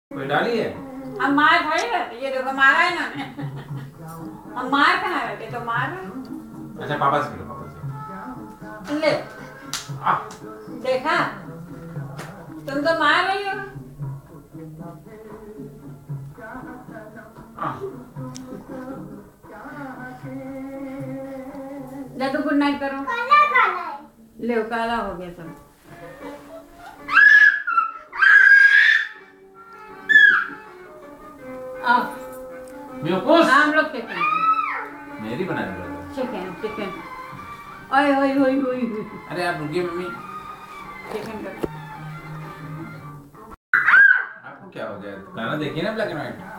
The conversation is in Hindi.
कोई डाली है? हम मार थोड़ी रहे, ये देखो मारा है इन्होंने। हम मार कहाँ रहे थे, तो मार रहे। अच्छा पापा से खेलो, पापा से। ले आ, देखा, तुम तो मार रही हो। आ, जा तो गुड नाइट करो। काला काला है। ले काला हो गया सब। आओ बेवकूफ। हाँ, हम लोग चिकन मेरी बना रही चिकन चिकन। ओए ओए ओए ओए ओए। अरे आप रुकिए मम्मी। चिकन करो। आपको क्या हो गया? गाना देखिए ना ब्लैक एंड व्हाइट।